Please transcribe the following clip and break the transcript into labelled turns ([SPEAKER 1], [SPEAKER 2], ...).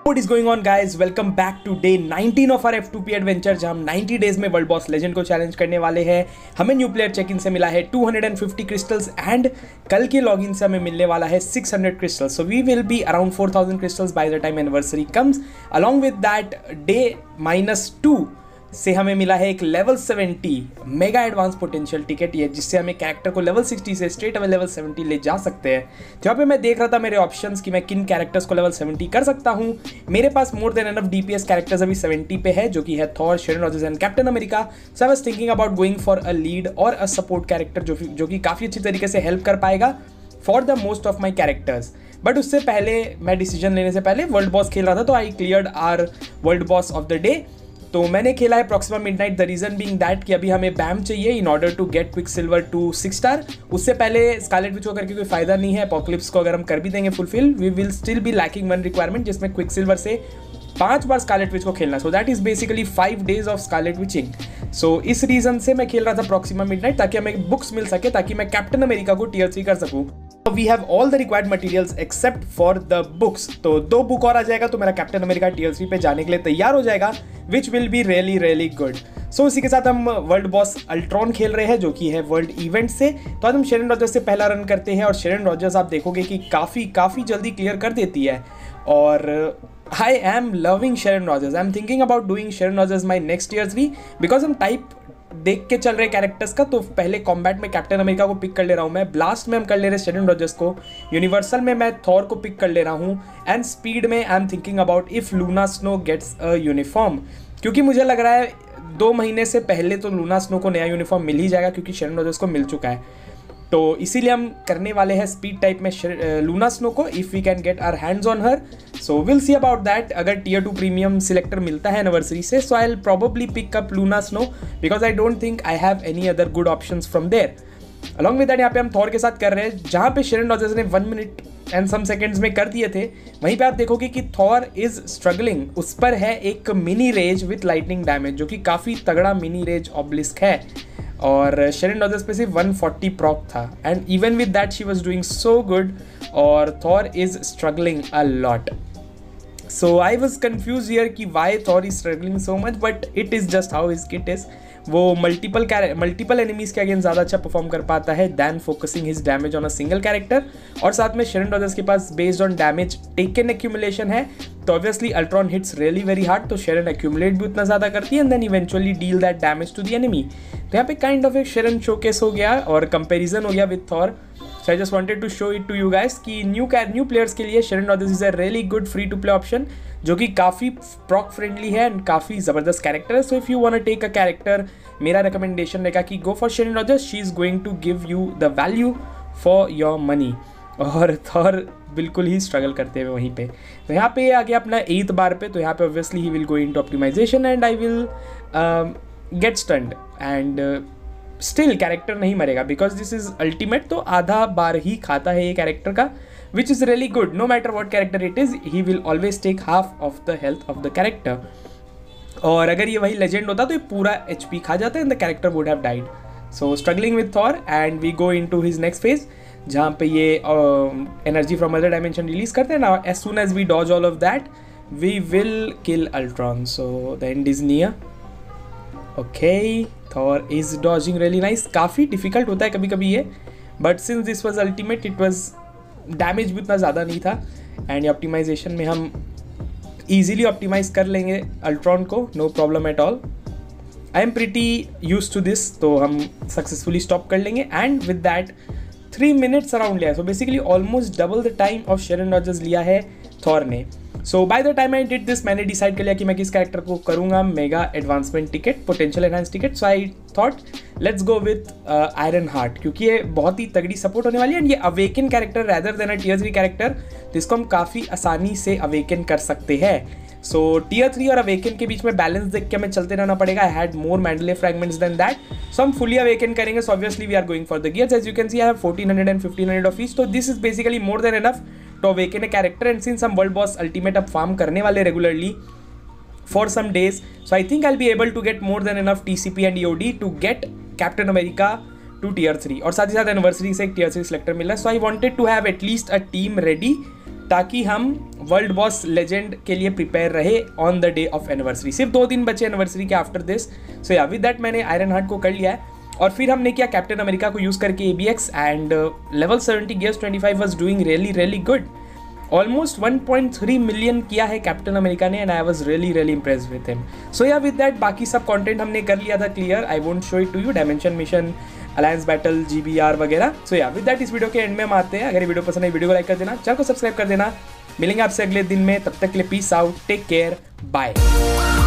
[SPEAKER 1] What is going on guys? Welcome back to day 19 of our F2P adventure जहां हम 90 days में world boss legend को challenge करने वाले हैं। हमें न्यू प्लेयर चेक इन से मिला है 250 क्रिस्टल्स एंड कल के लॉगिन से हमें मिलने वाला है 600 crystals. So we will be around 4000 crystals by the time anniversary comes. Along with that day -2 से हमें मिला है एक level 70 mega advance potential ticket, ये जिससे हमें कैरेक्टर को लेवल 60 से स्ट्रेट अवे लेवल 70 ले जा सकते हैं। जहाँ पे मैं देख रहा था मेरे ऑप्शंस कि मैं किन कैरेक्टर्स को लेवल 70 कर सकता हूँ। मेरे पास more than enough DPS characters अभी 70 पे है, जो कि है Thor, Sharon Rogers and Captain America. So I was thinking about going for a lead और अ सपोर्ट कैरेक्टर जो कि काफ़ी अच्छी तरीके से हेल्प कर पाएगा for the most of my characters. But उससे पहले मैं डिसीजन लेने से पहले वर्ल्ड बॉस खेल रहा था, तो I cleared our world boss of the day. तो मैंने खेला है Proxima Midnight, the reason being that कि अभी हमें बैम चाहिए in order to get Quicksilver to 6 star. उससे पहले स्कारलेट विच को करके कोई फायदा नहीं है। एपोकलिप्स को अगर हम कर भी देंगे fulfil, we will still be lacking one requirement, जिसमें क्विकसिल्वर से 5 बार स्कारलेट विच को खेलना। So that is basically 5 days of Scarlet witching. So इस रीजन से मैं खेल रहा था प्रॉक्सिमा मिडनाइट, ताकि हमें बुक्स मिल सके, ताकि मैं कैप्टन अमेरिका को टियर 3 कर सकूँ। We have all the required materials except for the books. तो 2 बुक और आ जाएगा तो मेरा कैप्टन अमेरिका टियर 3 पे जाने के लिए तैयार हो जाएगा, which will be really really good. So इसी के साथ हम वर्ल्ड बॉस अल्ट्रॉन खेल रहे हैं, जो कि है वर्ल्ड इवेंट से। तो आज हम शेरन रॉजर्स से पहला रन करते हैं, और शेरन रॉजर्स आप देखोगे कि काफ़ी जल्दी क्लियर कर देती है। और I am loving Sharon Rogers. I am thinking about doing Sharon Rogers my next tier 3, because हम टाइप देख के चल रहे कैरेक्टर्स का। तो पहले कॉम्बैट में कैप्टन अमेरिका को पिक कर ले रहा हूँ मैं, ब्लास्ट में हम कर ले रहे शेरन रॉजर्स को, यूनिवर्सल में मैं थॉर को पिक कर ले रहा हूँ, एंड स्पीड में I am thinking about if Luna Snow gets a uniform, क्योंकि मुझे लग रहा है 2 महीने से पहले तो लूना स्नो को नया यूनिफॉर्म मिल ही जाएगा, क्योंकि शेरन रॉजर्स को मिल चुका है। तो इसीलिए हम करने वाले हैं स्पीड टाइप में लूना स्नो को, if we can get our hands on her. So will see about that. अगर टियर 2 प्रीमियम सिलेक्टर मिलता है एनिवर्सरी से, so I will probably pick up Luna Snow, because I don't think I have any other good options from there. Along with that यहाँ पे हम Thor के साथ कर रहे हैं, जहाँ पे शेरन रॉजर्स ने 1 मिनट एंड सम सेकेंड्स में कर दिए थे। वहीं पे आप देखोगे कि थॉर इज स्ट्रगलिंग। उस पर है एक mini rage with lightning damage, जो कि काफ़ी तगड़ा मिनी रेज ऑब्लिस्क है, और शेरन रॉजर्स पे सिर्फ 140 प्रॉक था, and even with that she was doing so good, और Thor is struggling a lot. So I was confuse here कि why Thor is struggling so much, but it is just how his kit is. वो multiple enemies के against ज़्यादा अच्छा perform कर पाता है than focusing his damage on a single character. और साथ में शेरन रॉजर्स के पास based on damage taken accumulation है, तो obviously Ultron hits really very hard, तो शेरन एक्यूमुलेट भी उतना ज़्यादा करती है and then eventually deal that damage to the enemy. तो यहाँ पे काइंड ऑफ एक शेरन शोकेस हो गया और कंपेरिजन हो गया with Thor. So I just wanted to show it to you guys कि न्यू प्लेयर्स के लिए Sharon Rogers is a really good free to play option, जो कि काफ़ी प्रॉक फ्रेंडली है एंड काफ़ी ज़बरदस्त कैरेक्टर है। So if you want to take a character, मेरा रिकमेंडेशन रहेगा कि go for Sharon Rogers. She is going to give you the value for your money. और थॉर बिल्कुल ही स्ट्रगल करते हुए वहीं पे। तो यहाँ पे आ गया अपना 8th बार पे, तो यहाँ पे obviously he will go into optimization and I will get stunned, and still character नहीं मरेगा, बिकॉज दिस इज अल्टीमेट। तो आधा बार ही खाता है ये कैरेक्टर का, which is really good. No matter what character it is, he will always take half of the health of the character. और अगर ये वही लेजेंड होता तो ये पूरा HP खा जाता है and the character would have died. So struggling with Thor and we go in to his next phase, जहाँ पे ये energy from other dimension release करते हैं ना। As soon as we dodge all of that, we will kill Ultron. So the end is near. Okay, Thor is dodging really nice. काफ़ी difficult होता है कभी कभी ये, but since this was ultimate, it was damage भी उतना ज़्यादा नहीं था, एंड ऑप्टिमाइजेशन में हम ईजिली ऑप्टिमाइज कर लेंगे अल्ट्रॉन को, no problem at all. I am pretty use to this, तो हम सक्सेसफुली स्टॉप कर लेंगे। And with that 3 minutes around लिया, so basically almost double the time of Sharon Rogers लिया है थॉर ने। So by the time I did this, मैंने decide कर लिया कि मैं किस कैरेक्टर को करूँगा mega advancement ticket, potential enhance ticket. So I thought let's go with iron heart, क्योंकि ये बहुत ही तगड़ी सपोर्ट होने वाली है, एंड ये awaken character rather than a tier 3 character, तो इसको हम काफ़ी आसानी से अवेकन कर सकते हैं। सो टियर 3 और अवेकन के बीच में बैलेंस देख के हमें चलते रहना पड़ेगा। आई हैड मोर मैंडले फ्रैगमेंट्स देन दैट, सो हम फुली अवेकन करेंगे। So obviously we are going for the gears. As you can see I have 1400 and 1500 of each, तो this is basically more than enough to awaken a character. And since हम world boss ultimate अब farm करने वाले regularly for some days, so I think I'll be able to get more than enough TCP and EOD to get Captain America to tier 3, और साथ ही साथ anniversary से एक tier 3 selector मिला। So I wanted to have at least a team ready, ताकि हम world boss legend के लिए प्रिपेयर रहे on the day of anniversary. सिर्फ 2 दिन बचे एनिवर्सरी के after this. So yeah with that मैंने आयरन हार्ट को कर लिया है और फिर हमने किया कैप्टन अमेरिका को यूज़ करके ABX and level 70 gears 25 was doing really good. Almost 1.3 million किया है कैप्टन अमेरिका ने and I was really impressed with him. So yeah with that बाकी सब कंटेंट हमने कर लिया था clear. I won't show it to you, dimension mission, alliance battle, GBR वगैरह। सो या विद दैट इस वीडियो के एंड में हम आते हैं। अगर ये वीडियो पसंद है वीडियो को लाइक कर देना, चैनल को सब्सक्राइब कर देना। मिलेंगे आपसे अगले दिन में, तब तक के लिए peace out, take care, bye.